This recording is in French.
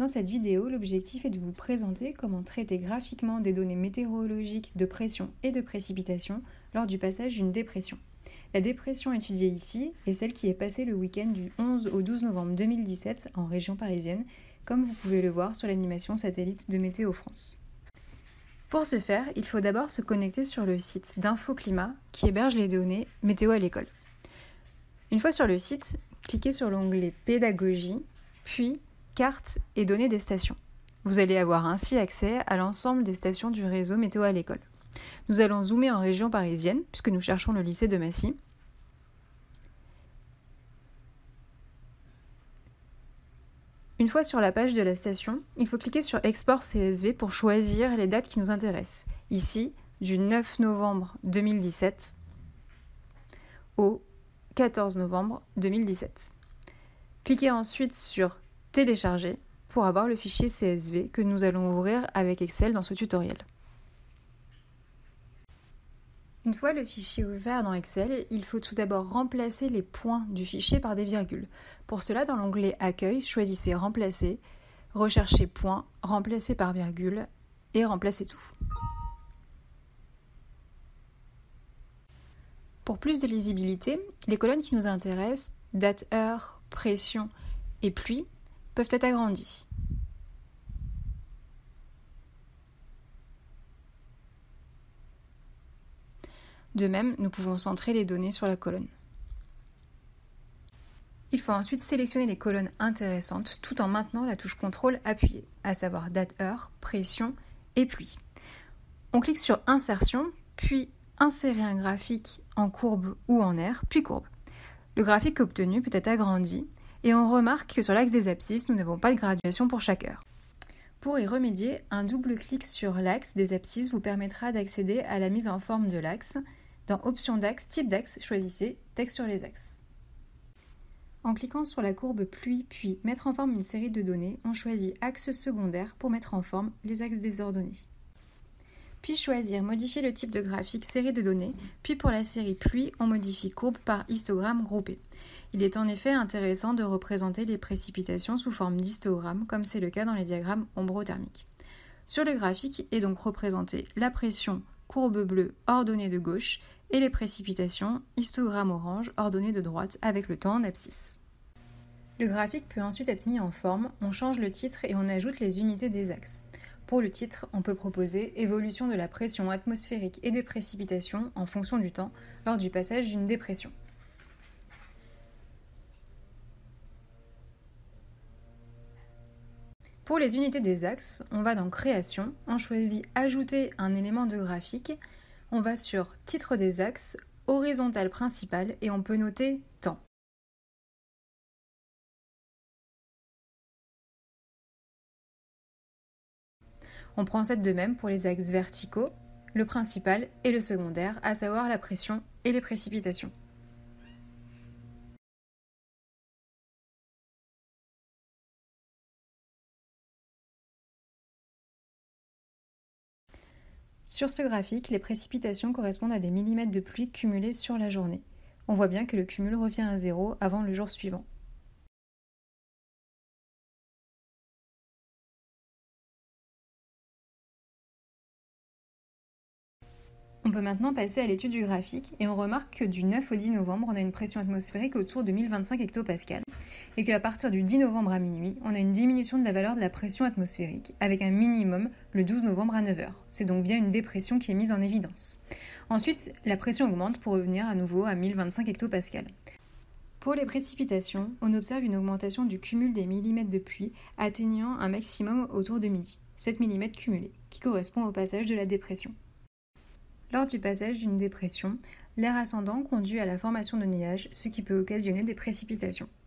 Dans cette vidéo, l'objectif est de vous présenter comment traiter graphiquement des données météorologiques de pression et de précipitation lors du passage d'une dépression. La dépression étudiée ici est celle qui est passée le week-end du 11 au 12 novembre 2017 en région parisienne, comme vous pouvez le voir sur l'animation satellite de Météo France. Pour ce faire, il faut d'abord se connecter sur le site d'InfoClimat qui héberge les données météo à l'école. Une fois sur le site, cliquez sur l'onglet Pédagogie, puis Cartes et données des stations. Vous allez avoir ainsi accès à l'ensemble des stations du réseau météo à l'école. Nous allons zoomer en région parisienne, puisque nous cherchons le lycée de Massy. Une fois sur la page de la station, il faut cliquer sur Export CSV pour choisir les dates qui nous intéressent. Ici, du 9 novembre 2017 au 14 novembre 2017. Cliquez ensuite sur Télécharger pour avoir le fichier CSV que nous allons ouvrir avec Excel dans ce tutoriel. Une fois le fichier ouvert dans Excel, il faut tout d'abord remplacer les points du fichier par des virgules. Pour cela, dans l'onglet Accueil, choisissez Remplacer, recherchez Point, Remplacer par virgule et remplacez tout. Pour plus de lisibilité, les colonnes qui nous intéressent, date, heure, pression et pluie, peuvent être agrandies. De même, nous pouvons centrer les données sur la colonne. Il faut ensuite sélectionner les colonnes intéressantes tout en maintenant la touche CTRL appuyée, à savoir date, heure, pression et pluie. On clique sur Insertion, puis Insérer un graphique en courbe ou en aire, puis courbe. Le graphique obtenu peut être agrandi et on remarque que sur l'axe des abscisses, nous n'avons pas de graduation pour chaque heure. Pour y remédier, un double clic sur l'axe des abscisses vous permettra d'accéder à la mise en forme de l'axe. Dans Options d'axe, type d'axe, choisissez Texte sur les axes. En cliquant sur la courbe pluie puis Mettre en forme une série de données, on choisit Axe secondaire pour mettre en forme les axes désordonnés. Puis choisir Modifier le type de graphique série de données, puis pour la série pluie, on modifie courbe par histogramme groupé. Il est en effet intéressant de représenter les précipitations sous forme d'histogramme, comme c'est le cas dans les diagrammes ombrothermiques. Sur le graphique est donc représentée la pression, courbe bleue, ordonnée de gauche, et les précipitations, histogramme orange, ordonnée de droite, avec le temps en abscisse. Le graphique peut ensuite être mis en forme, on change le titre et on ajoute les unités des axes. Pour le titre, on peut proposer évolution de la pression atmosphérique et des précipitations en fonction du temps lors du passage d'une dépression. Pour les unités des axes, on va dans Création, on choisit Ajouter un élément de graphique, on va sur Titre des axes, Horizontale principale et on peut noter Temps. On procède de même pour les axes verticaux, le principal et le secondaire, à savoir la pression et les précipitations. Sur ce graphique, les précipitations correspondent à des millimètres de pluie cumulés sur la journée. On voit bien que le cumul revient à 0 avant le jour suivant. On peut maintenant passer à l'étude du graphique et on remarque que du 9 au 10 novembre, on a une pression atmosphérique autour de 1025 hectopascales et qu'à partir du 10 novembre à minuit, on a une diminution de la valeur de la pression atmosphérique avec un minimum le 12 novembre à 9h. C'est donc bien une dépression qui est mise en évidence. Ensuite, la pression augmente pour revenir à nouveau à 1025 hectopascales. Pour les précipitations, on observe une augmentation du cumul des millimètres de pluie atteignant un maximum autour de midi, 7 mm cumulés, qui correspond au passage de la dépression. Lors du passage d'une dépression, l'air ascendant conduit à la formation de nuages, ce qui peut occasionner des précipitations.